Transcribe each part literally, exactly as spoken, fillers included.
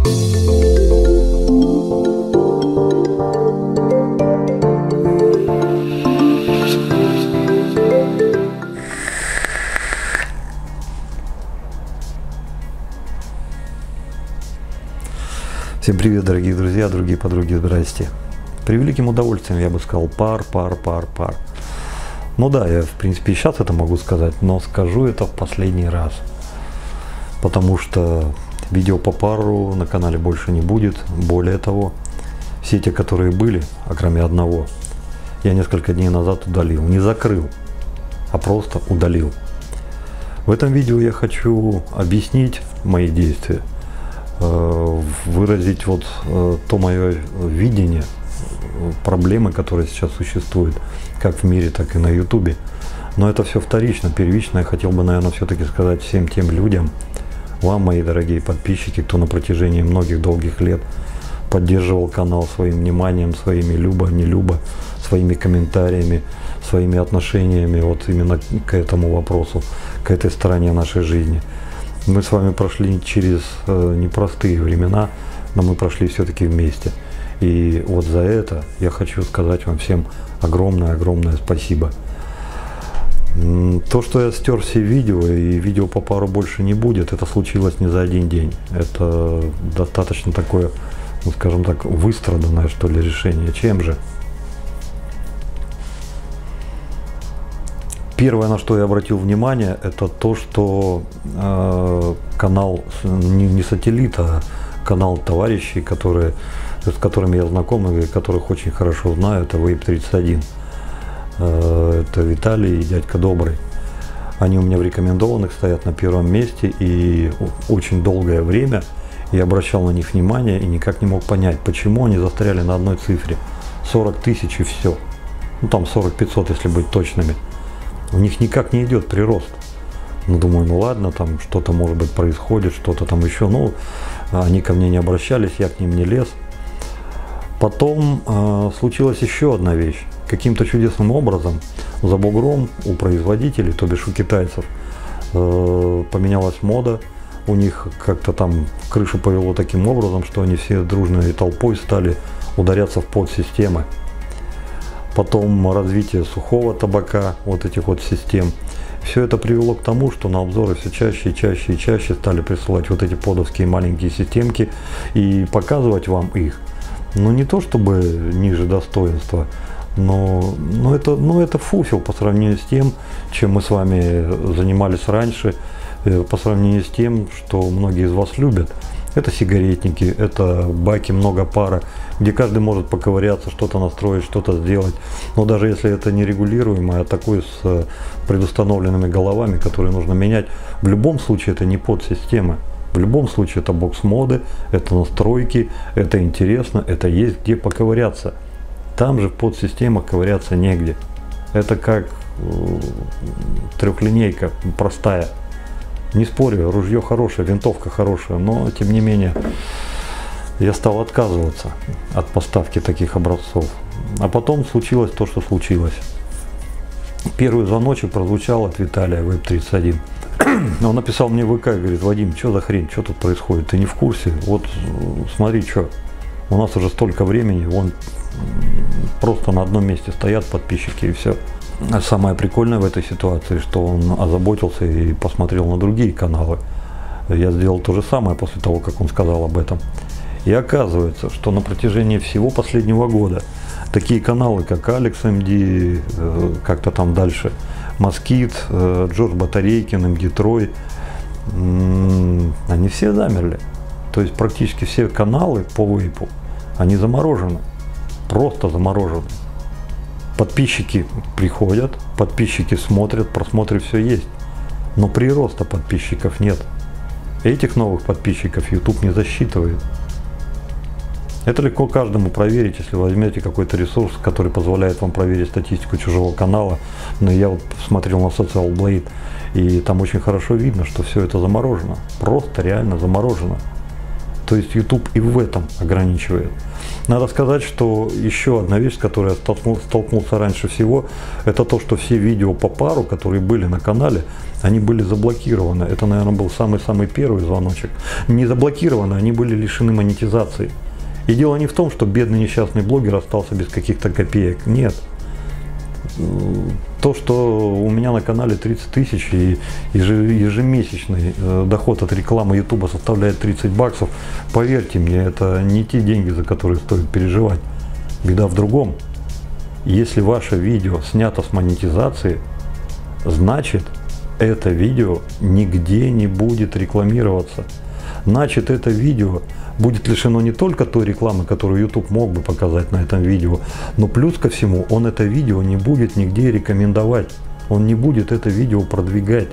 Всем привет, дорогие друзья, другие подруги, здрасте. При великим удовольствием я бы сказал пар, пар, пар, пар. Ну да, я в принципе и сейчас это могу сказать, но скажу это в последний раз. Потому что видео по пару на канале больше не будет. Более того, все те, которые были, а кроме одного, я несколько дней назад удалил. Не закрыл, а просто удалил. В этом видео я хочу объяснить мои действия, выразить вот то мое видение проблемы, которая сейчас существует как в мире, так и на ютубе. Но это все вторично, первично. Я хотел бы, наверное, все-таки сказать всем тем людям, вам, мои дорогие подписчики, кто на протяжении многих долгих лет поддерживал канал своим вниманием, своими любо, не любо, своими комментариями, своими отношениями вот именно к этому вопросу, к этой стороне нашей жизни. Мы с вами прошли через э, непростые времена, но мы прошли все-таки вместе. И вот за это я хочу сказать вам всем огромное-огромное спасибо. То, что я стер все видео и видео по пару больше не будет, это случилось не за один день. Это достаточно такое, ну, скажем так, выстраданное, что ли, решение. Чем же? Первое, на что я обратил внимание, это то, что э, канал не, не сателлит, а канал товарищей, которые, с которыми я знаком и которых очень хорошо знаю, это Вейп тридцать один. Э, это Виталий и дядька Добрый. Они у меня в рекомендованных стоят на первом месте, и очень долгое время я обращал на них внимание и никак не мог понять, почему они застряли на одной цифре. сорок тысяч и все. Ну там сорок пятьсот, если быть точными. У них никак не идет прирост. Ну, думаю, ну ладно, там что-то может быть происходит, что-то там еще. Ну, они ко мне не обращались, я к ним не лез. Потом э, случилась еще одна вещь. Каким-то чудесным образом за бугром у производителей, то бишь у китайцев, э, поменялась мода. У них как-то там крышу повело таким образом, что они все дружной толпой стали ударяться в подсистемы. Потом развитие сухого табака, вот этих вот систем. Все это привело к тому, что на обзоры все чаще и чаще и чаще стали присылать вот эти подовские маленькие системки и показывать вам их. Ну не то чтобы ниже достоинства, но, но, это, но это фуфел по сравнению с тем, чем мы с вами занимались раньше, по сравнению с тем, что многие из вас любят. Это сигаретники, это баки много пара, где каждый может поковыряться, что-то настроить, что-то сделать. Но даже если это нерегулируемое, а такое с предустановленными головами, которые нужно менять, в любом случае это не подсистема. В любом случае это бокс-моды, это настройки, это интересно, это есть где поковыряться. Там же в подсистемах ковыряться негде. Это как э, трехлинейка простая. Не спорю, ружье хорошее, винтовка хорошая, но тем не менее я стал отказываться от поставки таких образцов. А потом случилось то, что случилось. Первый звоночек прозвучал от Виталия, Вейп тридцать один. Он написал мне в ВК, говорит: Вадим, что за хрень, что тут происходит, ты не в курсе? Вот смотри, что, у нас уже столько времени, вон просто на одном месте стоят подписчики и все. Самое прикольное в этой ситуации, что он озаботился и посмотрел на другие каналы. Я сделал то же самое после того, как он сказал об этом. И оказывается, что на протяжении всего последнего года такие каналы, как Алекс эм ди, как-то там дальше, Москит, Джордж Батарейкин, эм ди Трой, они все замерли. То есть практически все каналы по вейпу, они заморожены, просто заморожены. Подписчики приходят, подписчики смотрят, просмотры все есть, но прироста подписчиков нет. Этих новых подписчиков YouTube не засчитывает. Это легко каждому проверить, если возьмете какой-то ресурс, который позволяет вам проверить статистику чужого канала. Но я вот смотрел на Social Blade, и там очень хорошо видно, что все это заморожено. Просто реально заморожено. То есть YouTube и в этом ограничивает. Надо сказать, что еще одна вещь, с которой я столкнулся, столкнулся раньше всего, это то, что все видео по пару, которые были на канале, они были заблокированы. Это, наверное, был самый-самый первый звоночек. Не заблокированы, они были лишены монетизации. И дело не в том, что бедный несчастный блогер остался без каких-то копеек. Нет. То, что у меня на канале тридцать тысяч и ежемесячный доход от рекламы YouTube составляет тридцать баксов, поверьте мне, это не те деньги, за которые стоит переживать. Беда в другом. Если ваше видео снято с монетизации, значит, это видео нигде не будет рекламироваться. Значит, это видео будет лишено не только той рекламы, которую YouTube мог бы показать на этом видео, но плюс ко всему он это видео не будет нигде рекомендовать. Он не будет это видео продвигать.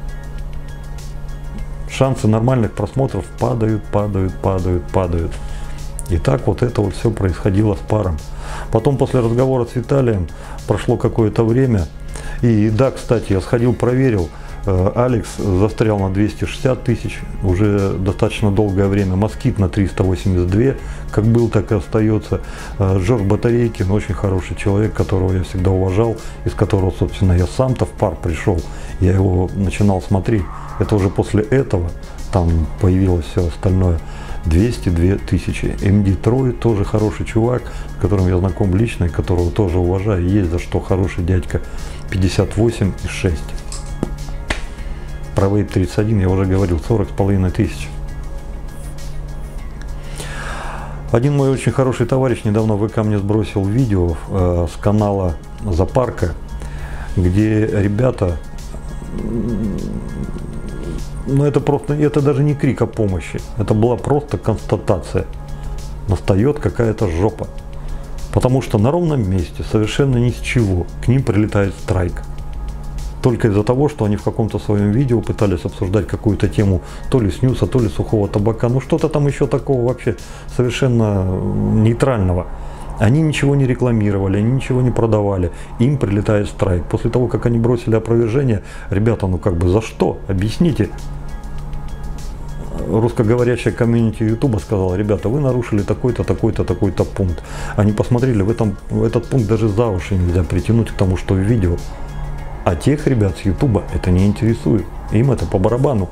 Шансы нормальных просмотров падают, падают, падают, падают. И так вот это вот все происходило с паром. Потом после разговора с Виталием прошло какое-то время. И да, кстати, я сходил, проверил. Алекс застрял на двести шестьдесят тысяч, уже достаточно долгое время. Москит на триста восемьдесят два, как был, так и остается. Жорж Батарейкин, очень хороший человек, которого я всегда уважал, из которого, собственно, я сам-то в пар пришел. Я его начинал смотреть. Это уже после этого там появилось все остальное. двести две тысячи. эм ди Трой тоже хороший чувак, с которым я знаком лично и которого тоже уважаю. Есть за что, хороший дядька. пятьдесят восемь и шесть. Про вейп тридцать один я уже говорил, сорок с половиной тысяч. Один мой очень хороший товарищ недавно в ВК мне сбросил видео э, с канала Запарка, где ребята, ну это просто, это даже не крик о помощи, это была просто констатация. Настает какая-то жопа. Потому что на ровном месте, совершенно ни с чего, к ним прилетает страйк. Только из-за того, что они в каком-то своем видео пытались обсуждать какую-то тему то ли снюса, то ли сухого табака, ну что-то там еще такого вообще совершенно нейтрального. Они ничего не рекламировали, они ничего не продавали, им прилетает страйк. После того, как они бросили опровержение, ребята, ну как бы за что? Объясните. Русскоговорящая комьюнити Ютуба сказала: ребята, вы нарушили такой-то, такой-то, такой-то пункт. Они посмотрели, в, этом, в этот пункт даже за уши нельзя притянуть к тому, что в видео. А тех ребят с Ютуба это не интересует. Им это по барабану.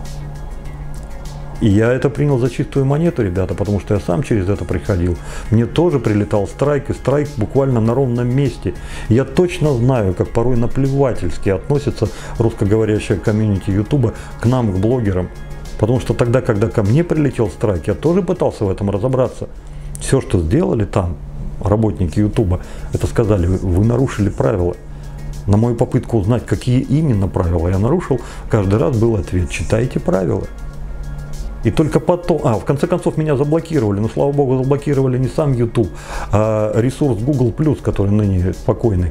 И я это принял за чистую монету, ребята, потому что я сам через это приходил. Мне тоже прилетал страйк, и страйк буквально на ровном месте. Я точно знаю, как порой наплевательски относится русскоговорящая комьюнити Ютуба к нам, к блогерам. Потому что тогда, когда ко мне прилетел страйк, я тоже пытался в этом разобраться. Все, что сделали там работники Ютуба, это сказали: вы нарушили правила. На мою попытку узнать, какие именно правила я нарушил, каждый раз был ответ: читайте правила. И только потом, а в конце концов меня заблокировали, но слава богу заблокировали не сам YouTube, а ресурс Google плюс, который ныне покойный.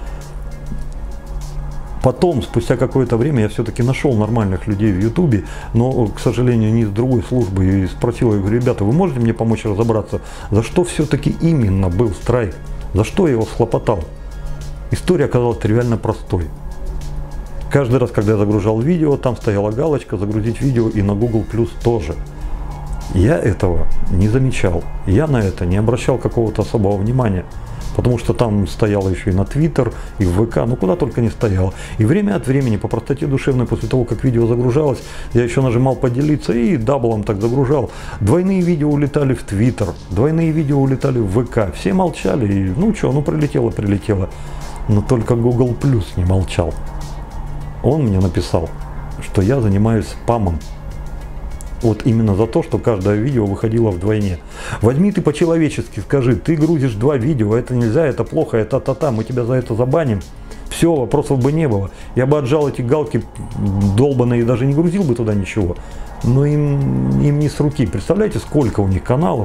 Потом, спустя какое-то время, я все-таки нашел нормальных людей в Ютубе, но, к сожалению, не из другой службы, и спросил, я говорю: ребята, вы можете мне помочь разобраться, за что все-таки именно был страйк, за что я его схлопотал? История оказалась тривиально простой. Каждый раз, когда я загружал видео, там стояла галочка «Загрузить видео», и на Google плюс тоже. Я этого не замечал, я на это не обращал какого-то особого внимания, потому что там стояло еще и на Twitter, и в ВК, ну куда только не стояло. И время от времени, по простоте душевной, после того, как видео загружалось, я еще нажимал «Поделиться» и даблом так загружал. Двойные видео улетали в Twitter, двойные видео улетали в ВК. Все молчали, и ну что, ну прилетело, прилетело. Но только Google плюс не молчал. Он мне написал, что я занимаюсь спамом. Вот именно за то, что каждое видео выходило вдвойне. Возьми ты по-человечески, скажи: ты грузишь два видео, это нельзя, это плохо, это та-та, мы тебя за это забаним. Все, вопросов бы не было. Я бы отжал эти галки долбаные и даже не грузил бы туда ничего. Но им, им не с руки. Представляете, сколько у них каналов?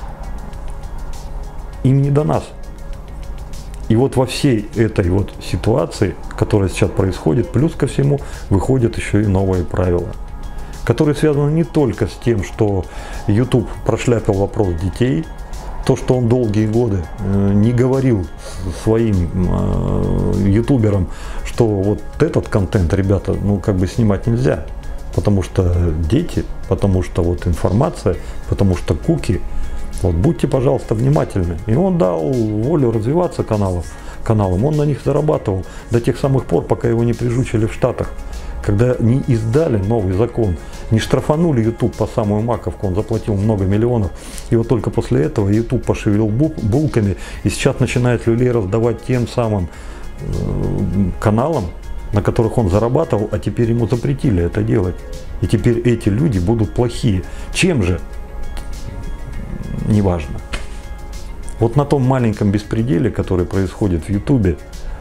Им не до нас. И вот во всей этой вот ситуации, которая сейчас происходит, плюс ко всему выходят еще и новые правила, которые связаны не только с тем, что YouTube прошляпил вопрос детей, то, что он долгие годы э, не говорил своим э, ютуберам, что вот этот контент, ребята, ну как бы снимать нельзя, потому что дети потому что вот информация, потому что куки. Вот будьте, пожалуйста, внимательны. И он дал волю развиваться каналам, каналам. Он на них зарабатывал до тех самых пор, пока его не прижучили в Штатах. Когда не издали новый закон, не штрафанули YouTube по самую маковку, он заплатил много миллионов. И вот только после этого YouTube пошевелил булками и сейчас начинает люлей раздавать тем самым э, каналам, на которых он зарабатывал, а теперь ему запретили это делать. И теперь эти люди будут плохие. Чем же? Неважно. Вот на том маленьком беспределе, который происходит в YouTube,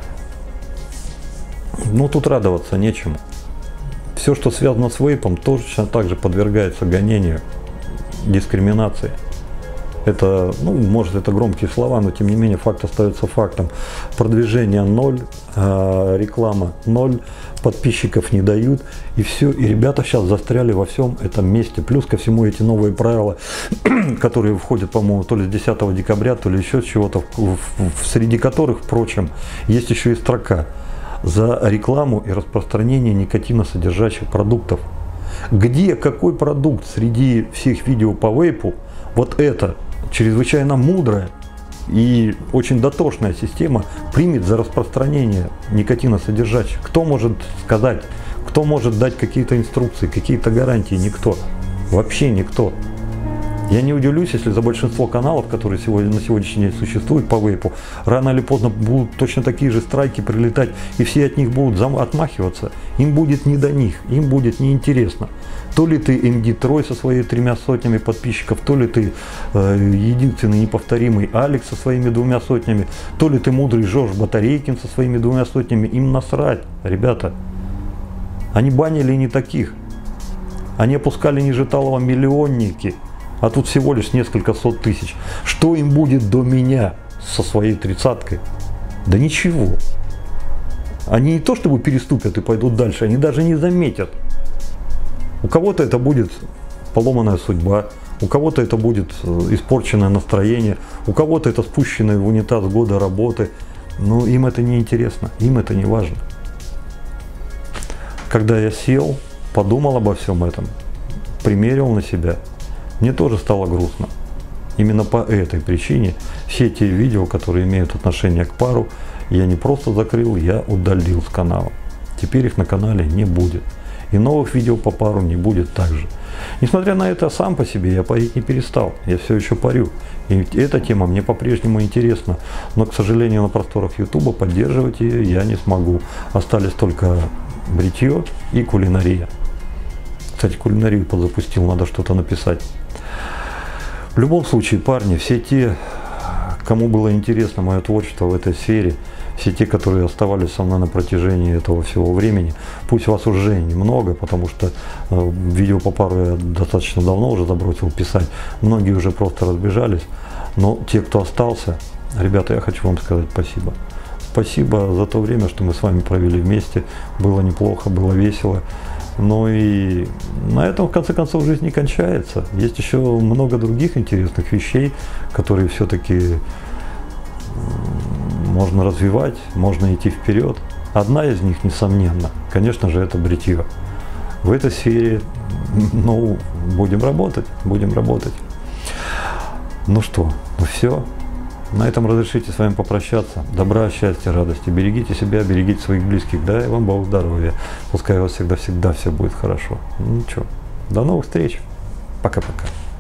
ну тут радоваться нечему. Все, что связано с вейпом, точно так же подвергается гонению, дискриминации. Это, ну, может, это громкие слова, но тем не менее факт остается фактом. Продвижение ноль, э, реклама ноль, подписчиков не дают, и все. И ребята сейчас застряли во всем этом месте. Плюс ко всему эти новые правила, которые входят, по-моему, то ли с десятого декабря, то ли еще с чего-то, среди которых, впрочем, есть еще и строка за рекламу и распространение никотиносодержащих продуктов. Где какой продукт среди всех видео по вейпу, вот это чрезвычайно мудрая и очень дотошная система примет за распространение никотиносодержащих? Кто может сказать, кто может дать какие-то инструкции, какие-то гарантии? Никто. Вообще никто. Я не удивлюсь, если за большинство каналов, которые сегодня, на сегодняшний день существуют по вейпу, рано или поздно будут точно такие же страйки прилетать, и все от них будут отмахиваться. Им будет не до них, им будет неинтересно. То ли ты эм ди Трой со своими тремя сотнями подписчиков, то ли ты э, единственный неповторимый Алекс со своими двумя сотнями, то ли ты мудрый Жорж Батарейкин со своими двумя сотнями. Им насрать, ребята. Они банили не таких. Они опускали Нежиталова миллионники. А тут всего лишь несколько сот тысяч. Что им будет до меня со своей тридцаткой? Да ничего. Они не то чтобы переступят и пойдут дальше, они даже не заметят. У кого-то это будет поломанная судьба, у кого-то это будет испорченное настроение, у кого-то это спущенные в унитаз года работы. Но им это не интересно, им это не важно. Когда я сел, подумал обо всем этом, примерил на себя, мне тоже стало грустно. Именно по этой причине все те видео, которые имеют отношение к пару, я не просто закрыл, я удалил с канала. Теперь их на канале не будет. И новых видео по пару не будет также. Несмотря на это, сам по себе я парить не перестал. Я все еще парю. И эта тема мне по-прежнему интересна. Но, к сожалению, на просторах YouTube поддерживать ее я не смогу. Остались только бритье и кулинария. Кстати, кулинарию подзапустил, надо что-то написать. В любом случае, парни, все те, кому было интересно мое творчество в этой сфере, все те, которые оставались со мной на протяжении этого всего времени, пусть вас уже немного, потому что э, видео по пару я достаточно давно уже забросил писать, многие уже просто разбежались, но те, кто остался, ребята, я хочу вам сказать спасибо. Спасибо за то время, что мы с вами провели вместе, было неплохо, было весело. Ну и на этом, в конце концов, жизнь не кончается. Есть еще много других интересных вещей, которые все-таки можно развивать, можно идти вперед. Одна из них, несомненно, конечно же, это бритье. В этой сфере, ну, будем работать, будем работать. Ну что, ну все. На этом разрешите с вами попрощаться. Добра, счастья, радости. Берегите себя, берегите своих близких. Дай вам Бог здоровья. Пускай у вас всегда-всегда все будет хорошо. Ну что, до новых встреч. Пока-пока.